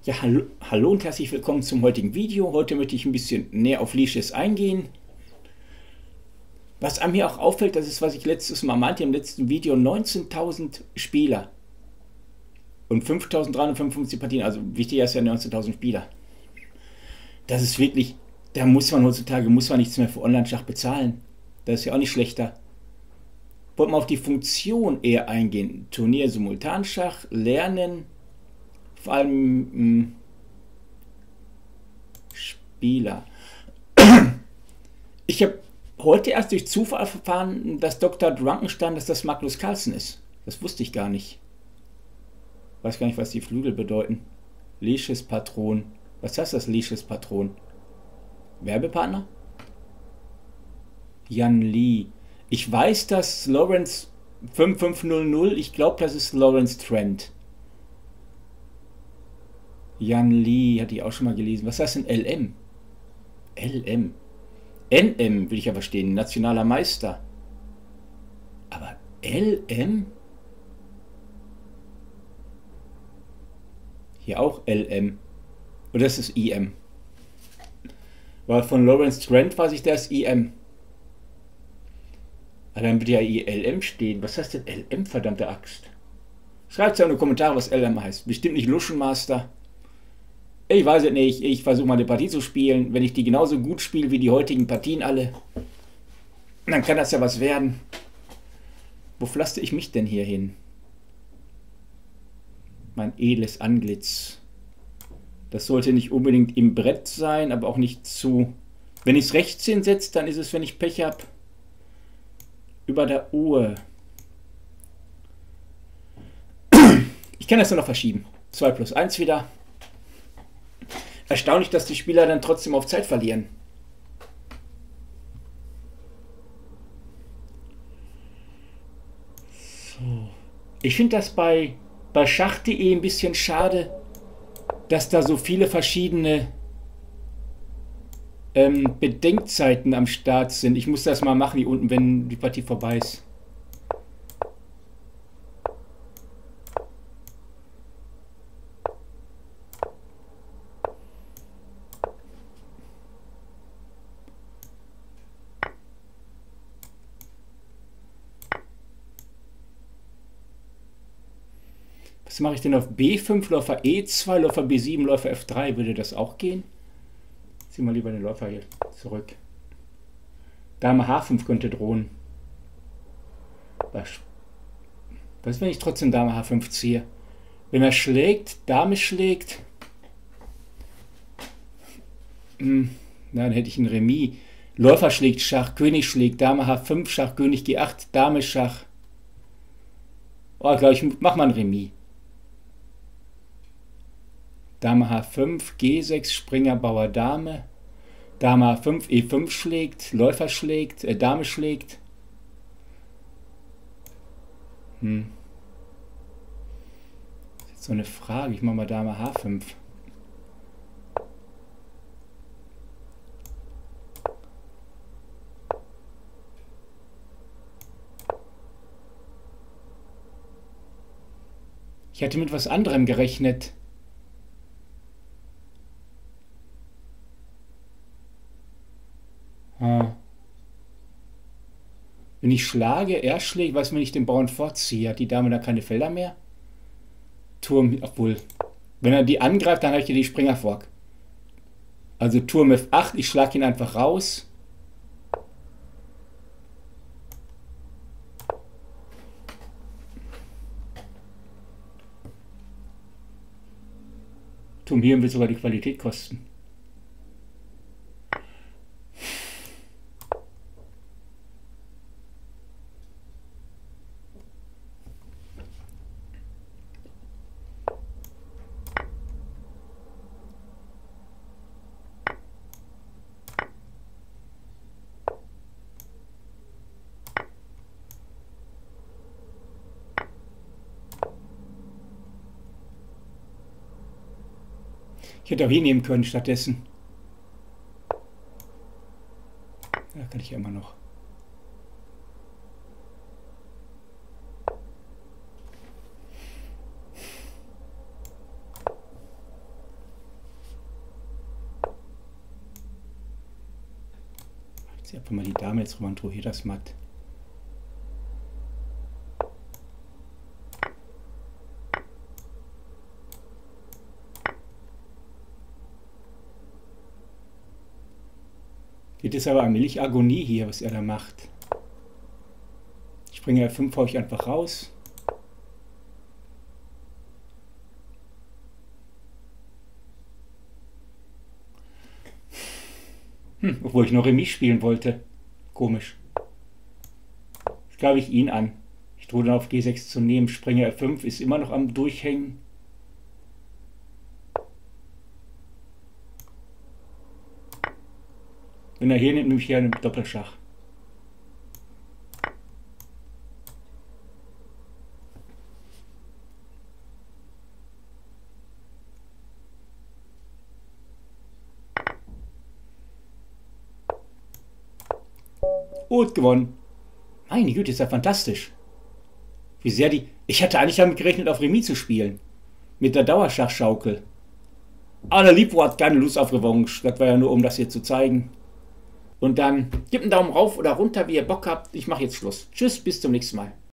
Ja, hallo und herzlich willkommen zum heutigen Video. Heute möchte ich ein bisschen näher auf Leashes eingehen. Was an mir auch auffällt, das ist, was ich letztes Mal meinte im letzten Video, 19.000 Spieler und 5.355 Partien, also wichtiger ist ja 19.000 Spieler. Das ist wirklich, da muss man heutzutage nichts mehr für Online-Schach bezahlen. Das ist ja auch nicht schlechter. Wollen wir auf die Funktion eher eingehen. Turnier, Simultanschach, Lernen, vor allem Spieler. Ich habe heute erst durch Zufall erfahren, dass Dr. Drunkenstein, dass das Magnus Carlsen ist. Das wusste ich gar nicht. Weiß gar nicht, was die Flügel bedeuten. Leashes Patron. Was heißt das Leashes Patron? Werbepartner? Jan Lee. Ich weiß, dass Lawrence 5500, ich glaube, das ist Lawrence Trent. Jan Lee, hatte ich auch schon mal gelesen. Was heißt denn LM? LM. NM will ich ja verstehen, nationaler Meister. Aber LM? Hier auch LM. Oder ist es IM? Weil von Lawrence Trent weiß ich, der ist IM. Aber dann wird ja LM stehen. Was heißt denn LM, verdammte Axt? Schreibt es ja in die Kommentare, was LM heißt. Bestimmt nicht Luschenmaster. Ich weiß es nicht. Ich versuche mal eine Partie zu spielen. Wenn ich die genauso gut spiele wie die heutigen Partien alle, dann kann das ja was werden. Wo pflaster ich mich denn hier hin? Mein edles Antlitz. Das sollte nicht unbedingt im Brett sein, aber auch nicht zu... Wenn ich es rechts hinsetze, dann ist es, wenn ich Pech habe, über der Uhr. Ich kann das nur noch verschieben. 2+1 wieder. Erstaunlich, dass die Spieler dann trotzdem auf Zeit verlieren. So. Ich finde das bei Schach.de ein bisschen schade, dass da so viele verschiedene Bedenkzeiten am Start sind. Ich muss das mal machen hier unten, wenn die Partie vorbei ist. Was mache ich denn auf B5, Läufer E2, Läufer B7, Läufer F3? Würde das auch gehen? Ziehen wir lieber den Läufer hier zurück. Dame H5 könnte drohen. Was ist, wenn ich trotzdem Dame H5 ziehe? Wenn er schlägt, Dame schlägt, dann hätte ich ein Remis. Läufer schlägt Schach, König schlägt, Dame H5, Schach, König G8, Dame Schach. Oh, glaube ich, mach mal ein Remis. Dame H5, G6, Springer, Bauer, Dame. Dame H5, E5 schlägt, Läufer schlägt, Dame schlägt. Das ist jetzt so eine Frage. Ich mache mal Dame H5. Ich hatte mit was anderem gerechnet. Wenn ich schlage, er schlägt, was, wenn ich den Bauern vorziehe? Hat die Dame da keine Felder mehr? Turm, obwohl, wenn er die angreift, dann habe ich hier die Springer Fork. Also Turm F8, ich schlage ihn einfach raus. Turm hier will sogar die Qualität kosten. Ich hätte auch hier nehmen können stattdessen. Ja, kann ich ja immer noch. Ich einfach mal die Dame jetzt rüber und drohe hier das matt. Das ist aber allmählich Agonie hier, was er da macht. Ich bringe F5, hau ich einfach raus. Obwohl ich noch Remis spielen wollte. Komisch. Jetzt greife ich ihn an. Ich drohe dann auf G6 zu nehmen. Springer F5 ist immer noch am Durchhängen. Wenn er hier nimmt, nehme ich hier einen Doppelschach. Und gewonnen. Meine Güte, ist ja fantastisch. Wie sehr die... Ich hatte eigentlich damit gerechnet, auf Remis zu spielen. Mit der Dauerschachschaukel. Aber der Lipo hat keine Lust auf Revanche. Das war ja nur, um das hier zu zeigen. Und dann gebt einen Daumen rauf oder runter, wie ihr Bock habt. Ich mache jetzt Schluss. Tschüss, bis zum nächsten Mal.